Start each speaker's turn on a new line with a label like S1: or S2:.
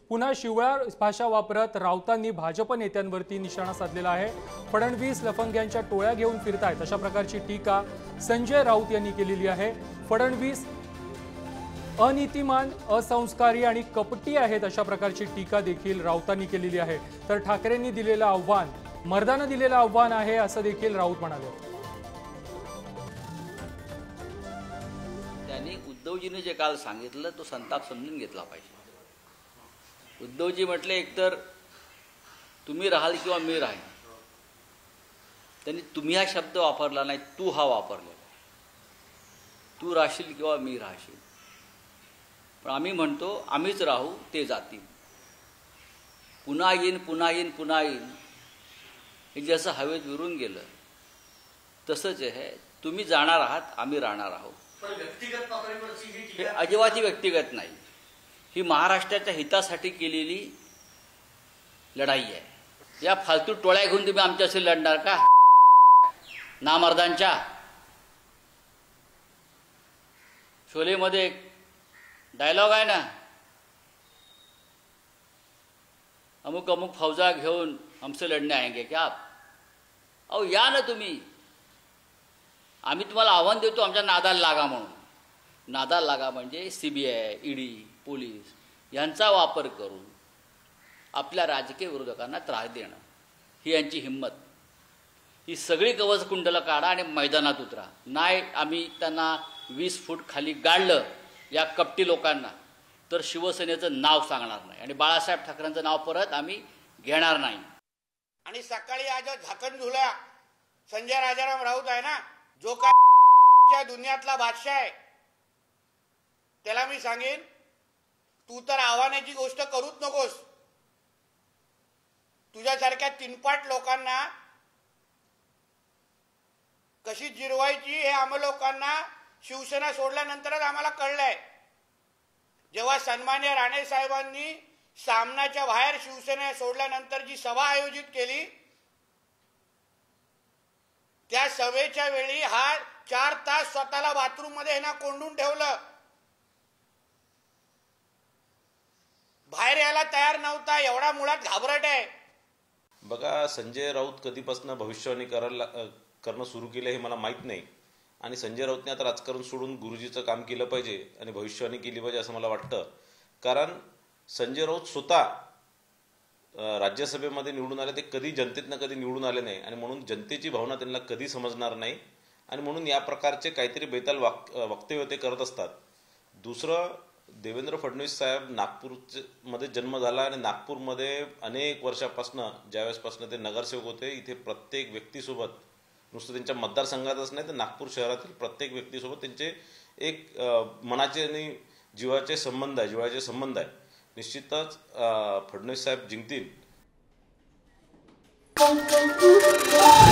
S1: पुन्हा शिवळा भाषा वापरत राऊतांनी भाजप नेत्यांवरती निशाणा साधलेला आहे। फडणवीस लफंग्यांच्या टोळ्या घेऊन फिरतायत अशा प्रकारची टीका संजय राऊत यांनी केलेली आहे। फडणवीस अनीतिमान, असंस्कारी आणि कपटी आहेत अशा प्रकारची टीका देखील राऊतांनी केलेली आहे। तर ठाकरेंनी दिलेलं आव्हान मर्दानं दिलेलं आव्हान आहे असं देखील राऊत म्हणाले।
S2: त्यांनी उद्धवजीने जे काल सांगितलं तो संताप समजून घेतला पाहिजे। उद्धवजी म्हटले एकतर तुम्ही राहाल किंवा मी राहीन, त्यांनी तुम्ही हा शब्द वापरला नाही, तू हा वापरलेला आहे। तू राहशील किंवा मी राहशील, पण आम्ही म्हणतो आम्हीच राहू, ते जातील। पुन्हा येईन पुन्हा येईन पुन्हा येईन हे जसं हवेत विरून गेलं तसंच आहे। तुम्ही जाणार आहात, आम्ही राहणार आहोत। हे अजिबात व्यक्तिगत नाही, ही महाराष्ट्राच्या हितासाठी केलेली लढाई आहे। या फालतू टोळ्या घेऊन तुम्ही आमच्याशी लढणार का? नामर्दांच्या शोलेमध्ये एक डायलॉग आहे ना, अमुक अमुक फौजा घेऊन हमसे लढने आएंगे क्या आप? अहो या ना तुम्ही, आम्ही तुम्हाला आव्हान देतो आमच्या नादाला लागा म्हणून। नादाला लागा म्हणजे CBI, ED, पोलीस यांचा वापर करून आपल्या राजकीय विरोधकांना त्रास देणं, ही यांची हिंमत। ही सगळी कवचकुंडलं काढा आणि मैदानात उतरा। नाही आम्ही त्यांना 20 फूट खाली गाडलं या कपटी लोकांना तर शिवसेनेचं नाव सांगणार नाही आणि बाळासाहेब ठाकरेंचं नाव परत आम्ही घेणार नाही।
S3: आणि सकाळी आज झाकण झुला संजय राजाराम राऊत आहे ना, जो काय दुनियातला बादशाह आहे, त्याला मी सांगेन तू तर आव्हानाची गोष्ट करूच नकोस। तुझ्यासारख्या तिनपाट लोकांना कशी जिरवायची हे आम्हा लोकांना शिवसेना सोडल्यानंतरच आम्हाला कळलंय। जेव्हा सन्मान्य राणे साहेबांनी सामनाच्या बाहेर शिवसेना सोडल्यानंतर जी सभा आयोजित केली, त्या सभेच्या वेळी हा 4 तास स्वतःला बाथरूम मध्ये ना कोंडून ठेवलं, बाहेर यायला तयार नव्हता, एवढा मुळात घाबरट आहे।
S4: बघा, संजय राऊत कधीपासून भविष्यवाणी करणं सुरू केलं हे मला माहीत नाही, आणि संजय राऊतने आता राजकारण सोडून गुरुजीचं काम केलं पाहिजे आणि भविष्यवाणी केली पाहिजे असं मला वाटतं। कारण संजय राऊत स्वतः राज्यसभेमध्ये निवडून आले, ते कधी जनतेतनं कधी निवडून आले नाही आणि म्हणून जनतेची भावना त्यांना कधी समजणार नाही आणि म्हणून या प्रकारचे काहीतरी बेताल वक्तव्य ते करत असतात। दुसरं, देवेंद्र फडणवीस साहेब नागपूरमध्ये जन्म झाला आणि नागपूरमध्ये अनेक वर्षापासून ज्यावेळेसपासून ते नगरसेवक होते, इथे प्रत्येक व्यक्तीसोबत, नुसतं त्यांच्या मतदारसंघातच नाही तर नागपूर शहरातील प्रत्येक व्यक्तीसोबत त्यांचे एक मनाचे आणि जीवाचे संबंध आहे। निश्चितच फडणवीस साहेब जिंकतील।